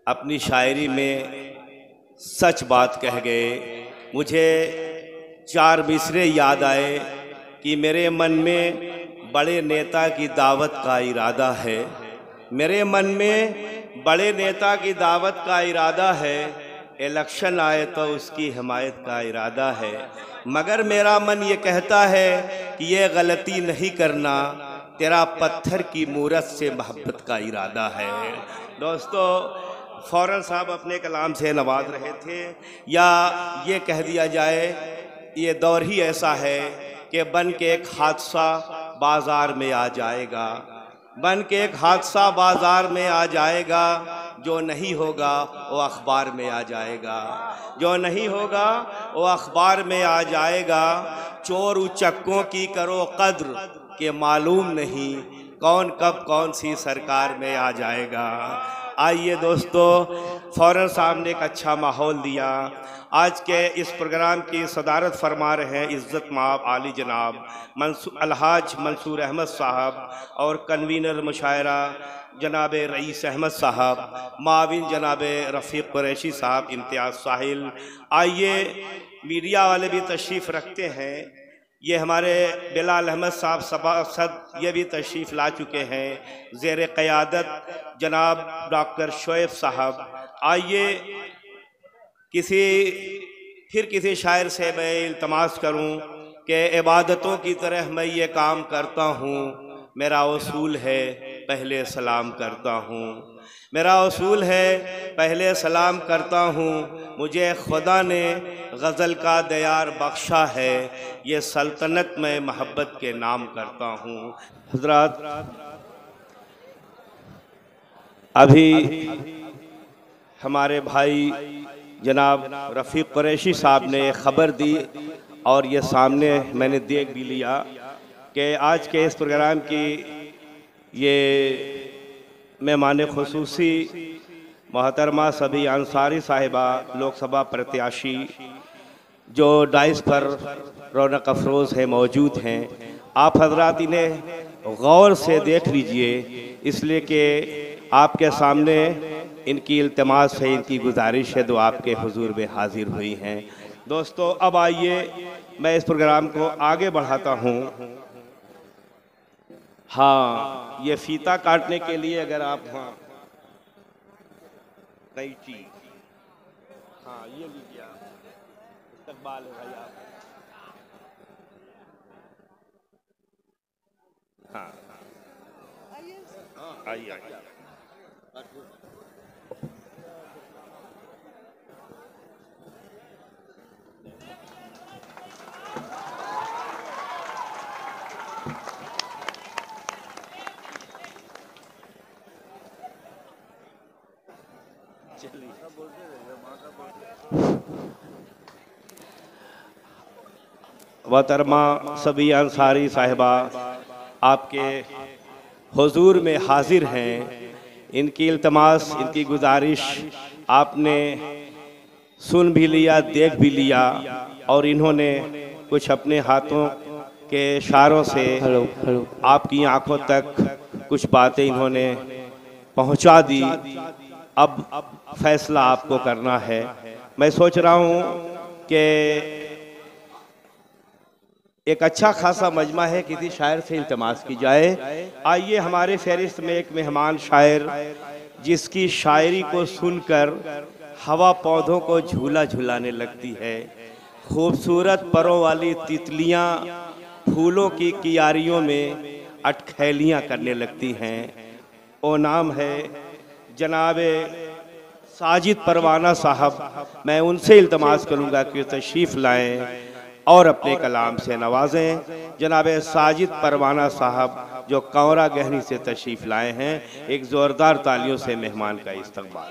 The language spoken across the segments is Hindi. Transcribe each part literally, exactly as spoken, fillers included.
अपनी शायरी में सच बात कह गए। मुझे चार मिसरे याद आए कि मेरे मन में बड़े नेता की दावत का इरादा है, मेरे मन में बड़े नेता की दावत का इरादा है, इलेक्शन आए तो उसकी हिमायत का इरादा है, मगर मेरा मन ये कहता है कि ये गलती नहीं करना, तेरा पत्थर की मूरत से मोहब्बत का इरादा है। दोस्तों, फ़ौरन साहब अपने कलाम से नवाज रहे थे, या ये कह दिया जाए ये दौर ही ऐसा है कि बन के एक हादसा बाज़ार में आ जाएगा, बन के एक हादसा बाज़ार में आ जाएगा, जो नहीं होगा वो अखबार में आ जाएगा, जो नहीं होगा वो अखबार में आ जाएगा। चोर उचक्कों की करो कद्र के मालूम नहीं कौन कब कौन सी सरकार में आ जाएगा। आइए दोस्तों, फ़ौरन साहब ने एक अच्छा माहौल दिया। आज के इस प्रोग्राम की सदारत फरमा रहे हैं इज़्ज़त माब आली जनाब मंसूर अलहाज मंसूर अहमद साहब, और कन्वीनर मुशायरा जनाब रईस अहमद साहब, माविन जनाब रफ़ीक कुरैशी साहब, इम्तियाज़ साहिल। आइए, मीडिया वाले भी तशरीफ़ रखते हैं, ये हमारे बिलाल अहमद साहब सभासद ये भी तशरीफ़ ला चुके हैं, ज़ेर क़यादत जनाब डॉक्टर शोएब साहब। आइए, किसी फिर किसी शायर से मैं इल्तमास करूं कि इबादतों की तरह मैं ये काम करता हूं, मेरा उसूल है पहले सलाम करता हूं, मेरा उसूल है पहले सलाम करता हूं, मुझे खुदा ने गज़ल का दयार बख्शा है, ये सल्तनत में मोहब्बत के नाम करता हूं। हज़रात, अभी हमारे भाई जनाब रफ़ीक कुरैशी साहब ने ख़बर दी और ये सामने मैंने देख भी लिया कि आज के इस प्रोग्राम की ये मेहमान खुसूसी मोहतरमा सभी अंसारी साहिबा लोकसभा प्रत्याशी जो डाइस पर रौनक अफरोज़ है मौजूद हैं। आप हजरात इन्हें गौर से देख लीजिए, इसलिए कि आपके सामने इनकी इल्तिमास है, इनकी गुजारिश है, जो आपके हुजूर में हाजिर हुई हैं। दोस्तों, अब आइए मैं इस प्रोग्राम को आगे बढ़ाता हूँ। हाँ, ये फीता काटने के लिए अगर आप हाँ नई चीज हाँ ये लीजिए आप, इस्तकबाल है भाई आप। हाँ हाँ आइए आइए। मोहतरमा सभी अंसारी साहिबा आपके हुजूर में हाजिर हैं। इनकी इल्तमास, इनकी गुजारिश आपने सुन भी लिया, देख भी लिया, और इन्होंने कुछ अपने हाथों के इशारों से हेलो, हेलो। आपकी आंखों तक कुछ बातें इन्होंने पहुंचा दी। अब फैसला आपको करना है। मैं सोच रहा हूं कि एक अच्छा खासा मजमा है, किसी शायर से इल्तमास की जाए। आइए, हमारे फहरिस्त में एक मेहमान शायर जिसकी शायरी को सुनकर हवा पौधों को झूला झुलाने लगती है, खूबसूरत परों वाली तितलियां फूलों की कियारियों में अटखैलियां करने लगती हैं। वो नाम है जनाब साजिद परवाना साहब। मैं उनसे इल्तमास करूंगा कि तशरीफ़ लाएं और अपने कलाम से नवाजें। जनाब साजिद परवाना साहब जो कौरा गहनी से तशरीफ़ लाए हैं, एक ज़ोरदार तालियों से मेहमान का इस्तकबाल।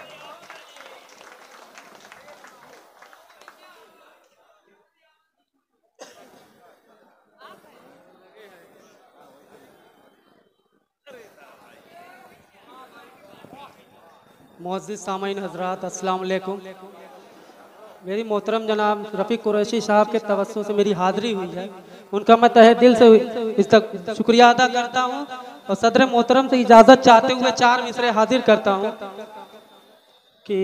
मुअज़्ज़िज़ सामईन हज़रात, अस्सलाम वालेकुम। मेरी मोहतरम जनाब रफ़ीक कुरैशी साहब के तवस्सुल से मेरी हाज़िरी हुई है, उनका मैं तहे दिल से इस तक शुक्रिया अदा करता हूँ, और सदर मोहतरम से इजाज़त चाहते हुए चार मिसरे हाजिर करता हूँ। कि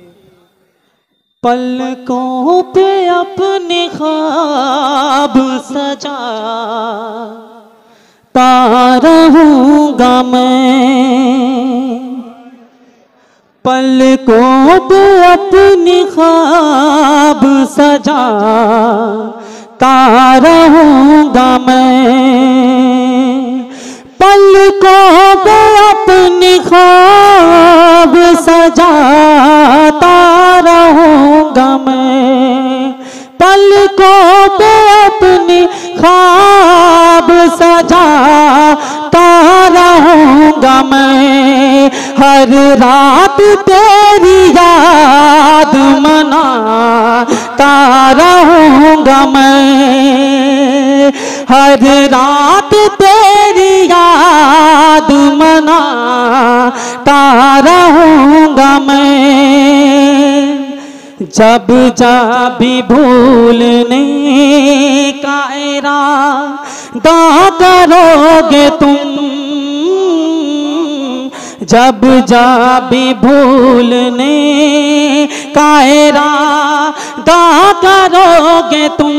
पलकों पे अपने ख्वाब सजा रहूंगा मैं, पलकों पे अपने ख्वाब सजा रहूंगा मैं, पलकों पे अपने ख्वाब सजाता रहूंगा मैं, पलकों पे अपने ख्वाब सजाता रहूंगा मैं, हर रात तेरी याद मनाता रहूंगा मैं, हर रात तेरी याद मनाता रहूंगा मैं, जब जा भी भूलने का इरादा करोगे तुम, जब जा भी भूलने का इरादा करोगे तुम,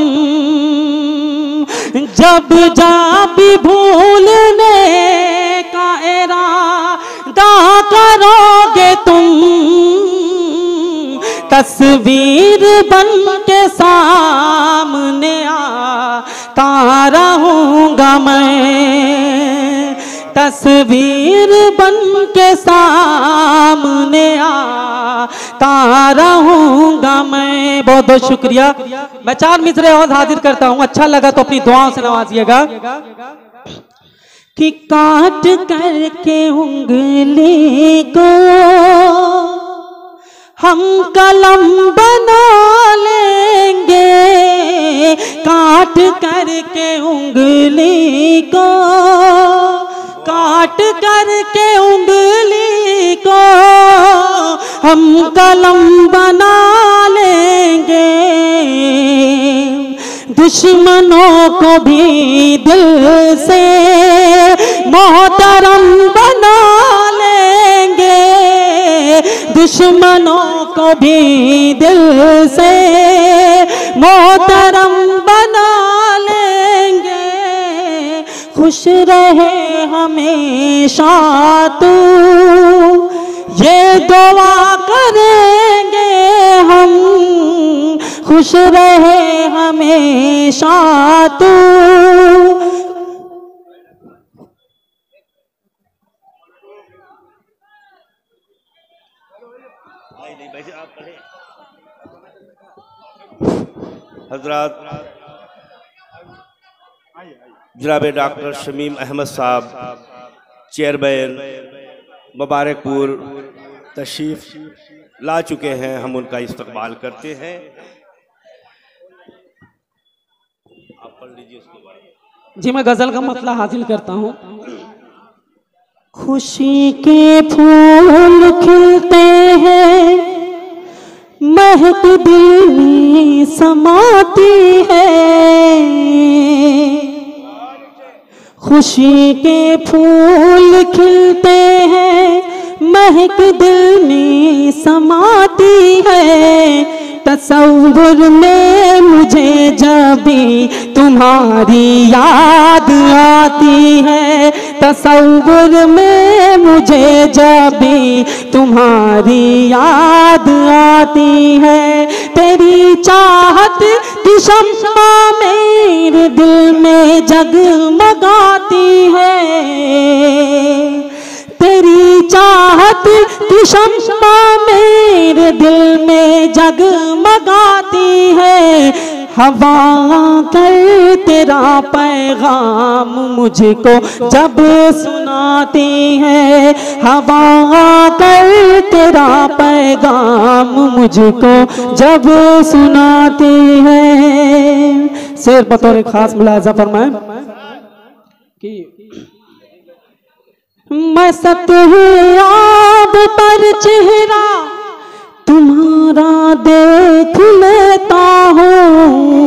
जब जा भी भूलने का इरादा करोगे तुम, तस्वीर बन के सामने आता रहूंगा मैं, तस्वीर बन के सामने आता रहूंगा मैं। बहुत बहुत शुक्रिया। मैं चार मिसरे और हाजिर करता हूँ, अच्छा लगा तो अपनी दुआओं से नवाजिएगा। कि काट करके उंगली को हम कलम बना लेंगे, काट करके उंगली को, काट करके उंगली को हम कलम बना लेंगे, दुश्मनों को भी दिल से मोहतरम बना लेंगे, दुश्मनों को भी दिल से मोहतरम बना लेंगे, खुश रहे हमेशा तू ये दुआ करेंगे हम, खुश रहे हमेशा तू। हजरात जनाब डॉक्टर शमीम अहमद साहब चेयरमैन मुबारकपुर तशरीफ ला चुके हैं, हम उनका इस्तकबाल करते हैं। आप पढ़ लीजिए उसके बाद। जी मैं गजल का मतला हासिल करता हूँ। खुशी के फूल खिलते हैं, महक दिल में समाती है, खुशी के फूल खिलते हैं, महक दिल में समाती है, तसव्वुर में मुझे जब भी तुम्हारी याद आती है, तसव्वुर में मुझे जब भी तुम्हारी याद आती है, तेरी चाहत की शम्मा मेरे दिल में जगमगाती है, तेरी चाहत की शम्मा मेरे दिल में जगमगाती है, हवा कर तेरा पैगाम मुझको जब सुनाती है, हवा कर तेरा पैगाम मुझको जब सुनाती है। शेर बतौर खास मुलाजा फरमाए कि मैं सतह आब पर चेहरा तुम्हारा देख लेता हूँ,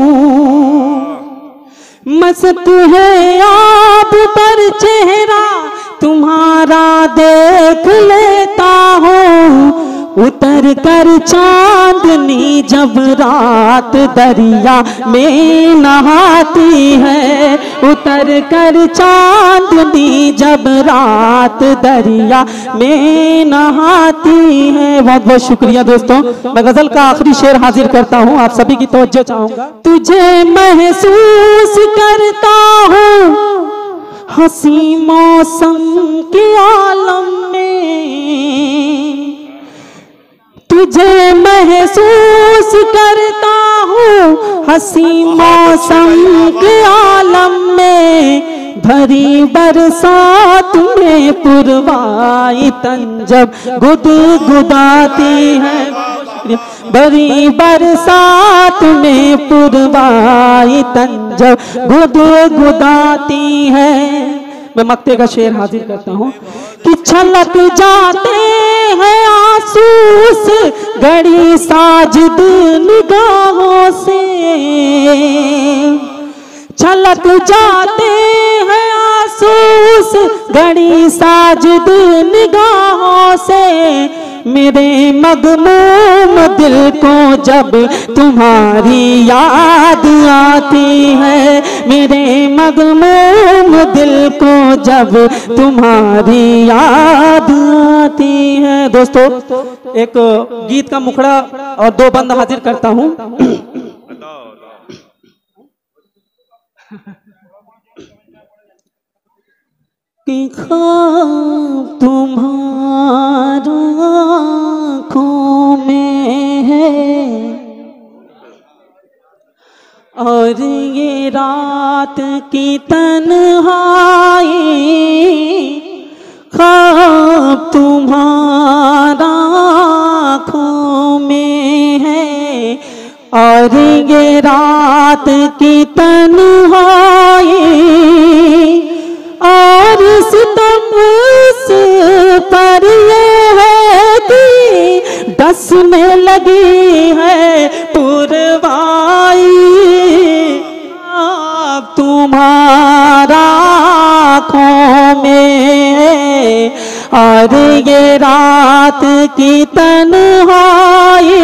मस्त है आब पर चेहरा तुम्हारा देख लेता हूँ, उतर उतर कर चांदनी जब रात दरिया में नहाती है, उतर कर चांदनी जब रात दरिया में नहाती है। बहुत बहुत शुक्रिया दोस्तों। मैं गजल का आखिरी शेर हाजिर करता हूँ, आप सभी की तवज्जो चाहूंगा। तुझे महसूस करता हूँ हंसी मौसम के आलम में, तुझे महसूस करता हूँ हंसी मौसम के आलम में, भरी बरसात में पुरवाई तन जब गुदगुदाती है, भरी बरसात में पुरवाई तन जब गुदगुदाती है। मैं मक्ते का शेर हाजिर करता हूँ कि छलक जाते हैं आंसूस गड़ी साजिद निगाहों से, छलक जाते हैं आंसूस गड़ी साजिद निगाहों से, मेरे मगमूम दिल को जब तुम्हारी याद आती है, मेरे मगमूम दिल को जब तुम्हारी याद आती है। दोस्तों एक गीत का मुखड़ा और दो बंद हाजिर करता हूँ। कि ख्वाब तुम्हारा आँखों में है और ये रात की तन्हाई, ख्वाब तुम्हारा आँखों में है और ये रात की तन्हाई, और सितम से पर ये है कि डसने लगी है पुरवाई, अब तुम्हारा आँखों में और ये रात की तन्हाई,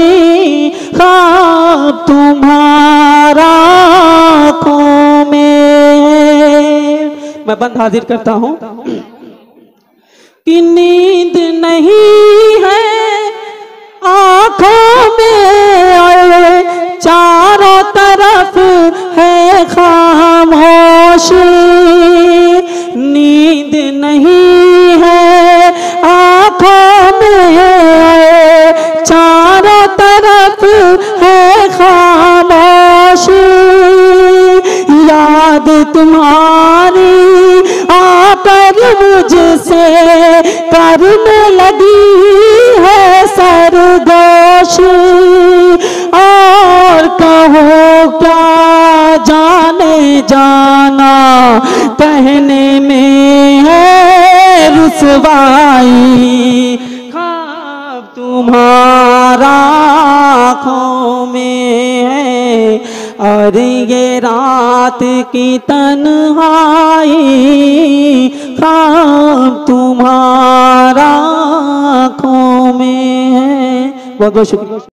ख्वाब तुम्हारा आँखों में। मैं बंद हाजिर करता हूँ कि नींद नहीं है आँखों में और चारों तरफ है खामोशी, नींद नहीं है आँखों में चारों तरफ है खामोशी, याद तुम्हारी आकर मुझसे करने लगी है सरगोशी, और कहो क्या जाने जाना कहने में है रुसवाई, ख्वाब तुम्हारा आँखों में है और ये रात की तन्हाई, ख्वाब तुम्हारा आँखों में है। बहुत बहुत शुक्रिया।